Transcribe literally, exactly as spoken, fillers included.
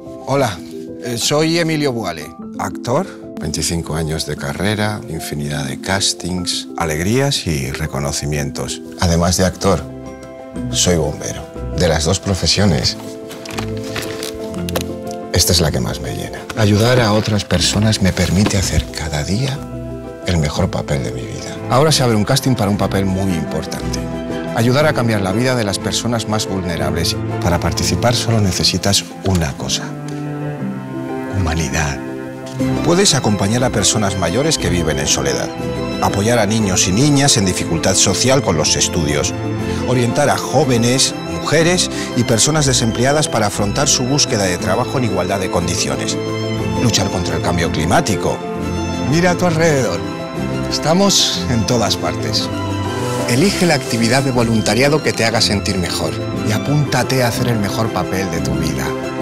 Hola, eh, soy Emilio Buale, actor, veinticinco años de carrera, infinidad de castings. alegrías y reconocimientos. Además de actor, soy bombero. De las dos profesiones, esta es la que más me llena. Ayudar a otras personas me permite hacer cada día el mejor papel de mi vida. Ahora se abre un casting para un papel muy importante. Ayudar a cambiar la vida de las personas más vulnerables. Para participar solo necesitas una cosa: humanidad. Puedes acompañar a personas mayores que viven en soledad, apoyar a niños y niñas en dificultad social con los estudios, orientar a jóvenes, mujeres y personas desempleadas para afrontar su búsqueda de trabajo en igualdad de condiciones, luchar contra el cambio climático. Mira a tu alrededor, estamos en todas partes. Elige la actividad de voluntariado que te haga sentir mejor y apúntate a hacer el mejor papel de tu vida.